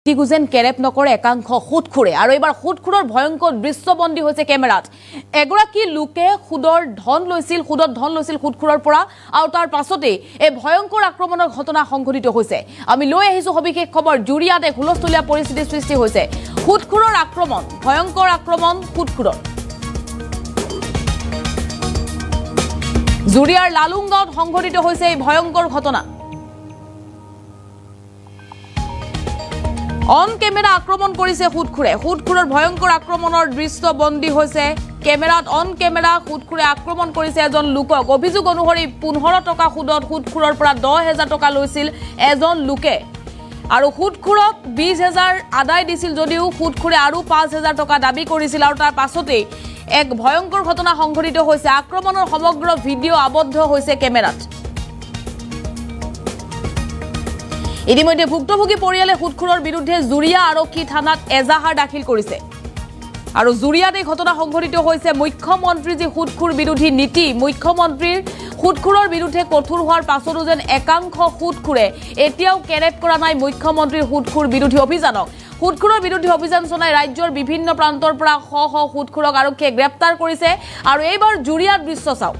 গুজেন কেৰেপ নকৰে একাংশ সুদখুৰে আৰু এবাৰ সুদখুৰৰ ভয়ংকৰ দৃশ্যবন্দী হৈছে কেমেৰাত এগৰাকী লোকে সুদৰ ধন লৈছিল সুদখুৰৰ পৰা আৰু তাৰ পাছতে এই ভয়ংকৰ আক্ৰমণৰ ঘটনা সংঘটিত হৈছে আমি লৈ আহিছো সবিশেষ খবৰ জুৰিয়াত এক হুলস্থুলীয়া পৰিস্থিতিৰ সৃষ্টি হৈছে সুদখুৰৰ আক্ৰমণ ভয়ংকৰ আক্ৰমণ সুদখুৰৰ জুৰিয়াৰ লালুংগাঁৱত সংঘটিত হৈছে এই ভয়ংকৰ ঘটনা অন কেমেৰা আক্ৰমণ কৰিছে সুদখুৰৰ ভয়ংকৰ আক্ৰমণৰ দৃশ্য বন্দী হৈছে কেমেৰাত অন কেমেৰা সুদখুৰে আক্ৰমণ কৰিছে এজন লোকক অভিযোগ অনুসৰি 15 টকা সুদত সুদখুৰৰ পৰা 10,000 টকা লৈছিল এজন লোকে আৰু সুদখুৰক 20,000 আদায় দিছিল যদিও সুদখুৰে আৰু 5,000 টকা দাবী কৰিছিল আৰু তাৰ পাছতে এক ভয়ংকৰ ঘটনা সংঘটিত হৈছে আক্ৰমণৰ সমগ্ৰ ভিডিঅ' আবদ্ধ হৈছে কেমেৰাত ইতিমধ্যে ভুক্তভোগী পৰিয়ালে সুদখুৰৰ বিৰুদ্ধে জুৰিয়া আৰক্ষী থানাত এজাহাৰ দাখিল কৰিছে আৰু জুৰিয়াত এই ঘটনা সংঘটিত হৈছে মুখ্যমন্ত্ৰী যি সুদখুৰ বিৰোধী নীতি মুখ্যমন্ত্ৰীৰ সুদখুৰৰ বিৰুদ্ধে কঠোৰ হোৱাৰ পাছতো যেন একাংশ সুদখুৰে এতিয়াও কেৰেপ কৰা নাই মুখ্যমন্ত্ৰীৰ সুদখুৰ বিৰোধী অভিযানক সুদখুৰৰ বিৰোধী অভিযান চলাই ৰাজ্যৰ বিভিন্ন প্ৰান্তৰ পৰা শ শ সুদখুৰক আৰক্ষীয়ে গ্ৰেপ্তাৰ কৰিছে আৰু এইবাৰ জুৰিয়াৰ দৃশ্য চাওক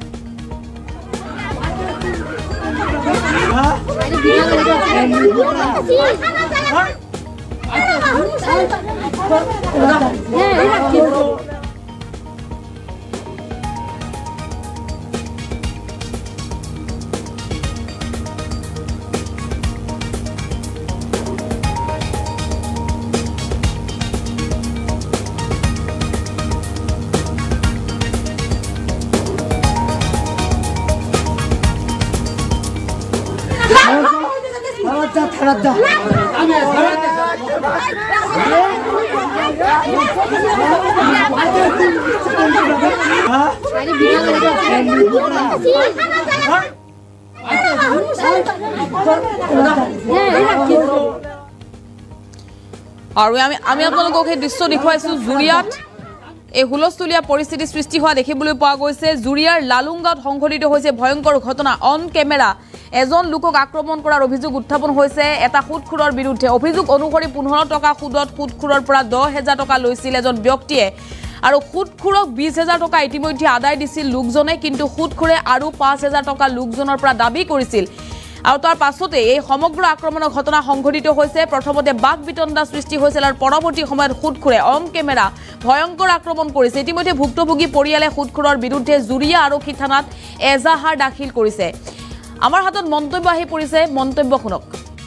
আৰু আমি আপোনালোকক এই দৃশ্য দেখুৱাইছো জুৰিয়াত এই হুলস্থুলীয়া পৰিস্থিতি সৃষ্টি হোৱা দেখিবলৈ পোৱা গৈছে জুৰিয়াৰ লালুংগাঁৱত সংঘটিত হৈছে ভয়ংকৰ ঘটনা অন কেমেৰা এজন লোকক আক্ৰমণ কৰাৰ অভিযোগ উত্থাপন হৈছে এটা সুদখুৰৰ বিৰুদ্ধে অভিযোগ অনুসৰি 15 টকা সুদত সুদখুৰৰ পৰা 10,000 টকা লৈছিল এজন ব্যক্তিয়ে আৰু সুদখুৰক 20,000 টকা ইতিমধ্যে আদায় দিছিল লোকজনে কিন্তু সুদখুৰে আৰু 5,000 টকা লোকজনৰ পৰা দাবী কৰিছিল আৰু তাৰ পাছতে এই সমগ্ৰ আক্ৰমণৰ ঘটনা সংঘটিত হৈছে প্ৰথমতে বাক বিতণ্ডা সৃষ্টি হৈছিল আৰু পৰৱৰ্তী সময়ত সুদখুৰে অন কেমেৰা ভয়ংকৰ আক্ৰমণ কৰিছে ইতিমধ্যে ভুক্তভোগী পৰিয়ালে সুদখুৰৰ বিৰুদ্ধে জুৰিয়া আৰক্ষী থানাত এজাহাৰ দাখিল কৰিছে আমাৰ হাতত মন্তব্য আহি পৰিছে মন্তব্য শুনক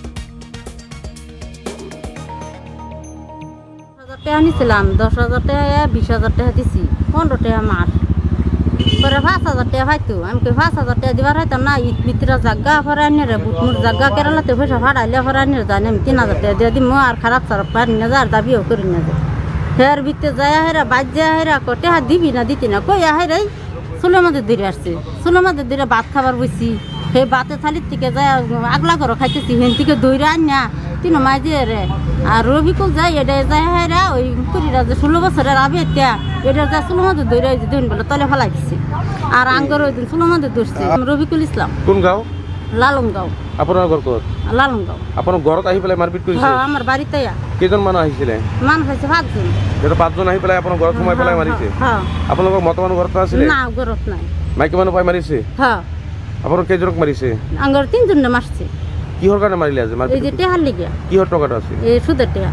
আনিছিলাম 10,000 টাকা 20,000 টাকা দিছি 15 টাকা মাস পরে 5,000 টাকা পাইতো আমি 5,000 টাকা দিবার হয়তো না ঈদ মিত্রা জায়গা ফরানি রে বুটমুর জায়গা কেরালাতে পয়সা ভাড়াইলে ফরানি জানি আমি 3,000 টাকা দিয়ে দিমু আর খারাপ সারাপ পারি না যার দাবিও করি না ফের ভিতরে যায় হেরা বাজ যায় হেরা কটে হা দিবি না দিতি না কই হেরাই চুলের মধ্যে ধরে আসছে চুলের মধ্যে ধরে ভাত খাবার বসছি সেই বাতে থালির থেকে যায় আগলা করে খাইতেছি হেন থেকে দৌড়ে আনিয়া তিনো মাই দিয়ে রে আর রবিকুল যায় এটা যায় হেরা ওই কুড়িরা যে 16 বছরের আবে এটা এটা যায় চুলের মধ্যে দৌড়ে দিন বলে তলে ফেলাই দিচ্ছে আর আঙ্গর ওই দিন চুলের মধ্যে দৌড়ছে রবিকুল ইসলাম কোন গাঁও লালুংগাঁও আপনার ঘর কত লালুংগাঁও আপনার ঘরত আহি পেলাই মারপিট কৰিছে হ্যাঁ আমার বাড়িতে কেজন মানুহ আহিছিলে মানুহ হইছে 5 জন যেটা 5 জন আহি পেলাই আপনার ঘৰত সোমাই পেলাই মাৰিছে হ্যাঁ আপোনালোকৰ মত মানুহ ঘৰত আছিলে না ঘৰত নাই মাইকী মানুহ পাই মাৰিছে হ্যাঁ আপোনাৰ কেজনক মাৰিছে আঙ্গর 3 জন মারছে কিহৰ কাৰণে মাৰিলে আজি এই যে টেহার লিগা কিহৰ টকাটা আছে এই সুদের টাকা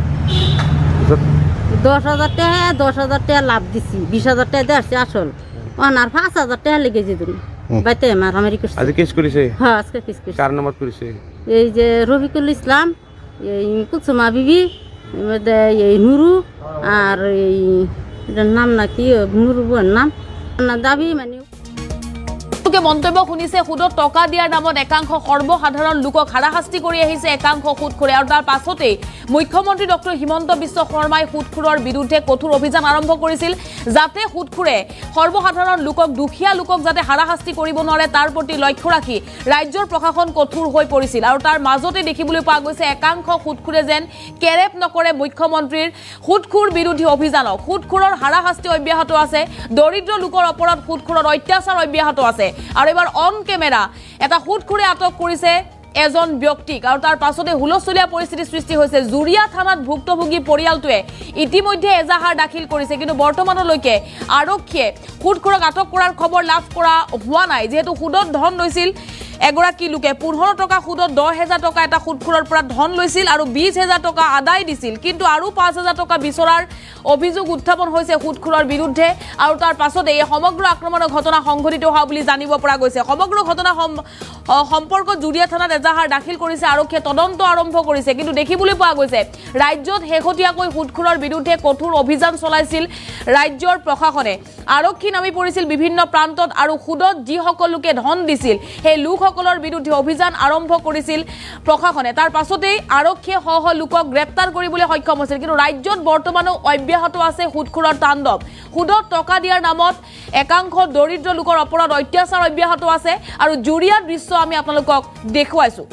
10,000 টাকা 10,000 টাকা লাভ দিছি 20,000 টাকা দেছে আসল ওনার 5,000 টাকা লেগে যেদিন বাইতে মারামারি করছে আজি কেস কৰিছে হ্যাঁ আজকে কেস করছে কার নামত কৰিছে এই যে রবিকুল ইসলাম এই কুসুমা বিবি এই নুরু আর এই এটার নাম নাকি নুরু বোন নাম না দাবি মানে মন্তব্য শুনিছে সুদত টকা দিয়াৰ নামত একাংশ সৰ্বসাধাৰণ লোকক হাৰাশাস্তি কৰি আহিছে একাংশ সুদখুৰে আৰু তাৰ পাছতে মুখ্যমন্ত্ৰী ডক্টৰ হিমন্ত বিশ্ব শৰ্মাই সুদখুৰৰ বিৰুদ্ধে কঠোৰ অভিযান আৰম্ভ কৰিছিল যাতে সুদখুৰে সৰ্বসাধাৰণ লোকক দুখীয়া লোকক যাতে হাৰাশাস্তি কৰিব নোৱাৰে তাৰ প্ৰতি লক্ষ্য ৰাখি ৰাজ্যৰ প্ৰশাসন কঠোৰ হৈ পৰিছিল আৰু তাৰ মাজতে দেখিবলৈ পোৱা গৈছে একাংশ সুদখুৰে যেন কেৰেপ নকৰে মুখ্যমন্ত্ৰীৰ সুদখুৰ বিৰোধী অভিযানক সুদখুৰৰ হাৰাশাস্তি অব্যাহত আছে দৰিদ্ৰ লোকৰ ওপৰত সুদখুৰৰ অত্যাচাৰ অব্যাহত আছে আৰু এবাৰ অন কেমেৰা এটা সুদখুৰে আটক কৰিছে এজন ব্যক্তিক আৰু তাৰ পাছতে হুলস্থলীয়া পৰিস্থিতি সৃষ্টি হৈছে জুৰিয়া থানাত ভুক্তভোগী পৰিয়ালটোৱে ইতিমধ্যে এজাহাৰ দাখিল কৰিছে কিন্তু বৰ্তমানলৈকে আৰক্ষীয়ে সুদখোৰক আটক কৰাৰ খবৰ লাভ কৰা হোৱা নাই যেহেতু সুদত ধন লৈছিল এগৰাকী লোকে 15 টকা সুদত 10,000 টকা এটা সুদখোৰৰ পৰা ধন লৈছিল আৰু 20,000 টকা আদায় দিছিল কিন্তু আৰু 5,000 টকা বিচৰাৰ অভিযোগ উত্থাপন হৈছে সুদখোৰৰ বিৰুদ্ধে আৰু তাৰ পাছতে এই সমগ্ৰ আক্ৰমণৰ ঘটনা সংঘটিত হোৱা বুলি জানিব পৰা গৈছে সমগ্ৰ ঘটনা সম্পৰ্কত জুৰিয়া থানাত এজাহাৰ দাখিল কৰিছে আৰক্ষীয়ে তদন্ত আৰম্ভ কৰিছে কিন্তু দেখিবলৈ পোৱা গৈছে ৰাজ্যত শেহতীয়াকৈ সুদখোৰৰ বিৰুদ্ধে কঠোৰ অভিযান চলাইছিল ৰাজ্যৰ প্ৰশাসনে আৰক্ষী নামি পৰিছিল বিভিন্ন প্ৰান্তত আৰু সুদত যিসকল লোকে ধন দিছিল সেই লোকসকলৰ বিৰুদ্ধে অভিযান আৰম্ভ কৰিছিল প্ৰশাসনে তাৰ পাছতেই আৰক্ষীয়ে সহ লোকক গ্ৰেপ্তাৰ কৰিবলৈ সক্ষম হৈছিল কিন্তু ৰাজ্যত বৰ্তমানো অব্যাহত আছে সুদখোৰৰ তাণ্ডৱ সুদত টকা দিয়াৰ নামত একাংশ দৰিদ্ৰ লোকৰ অপৰাধ অত্যাচাৰ অব্যাহত আছে আৰু জুৰিয়াৰ দৃশ্য আমি আপোনালোকক দেখুৱাইছো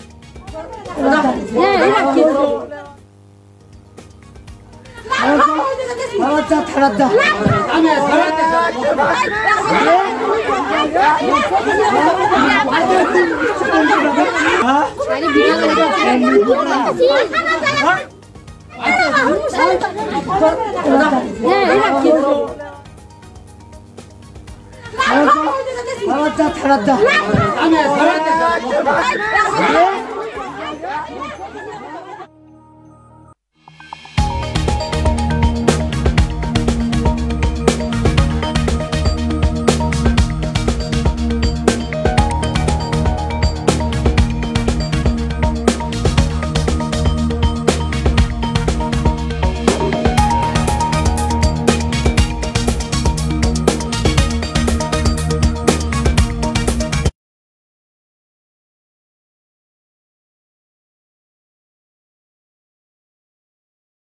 Asom.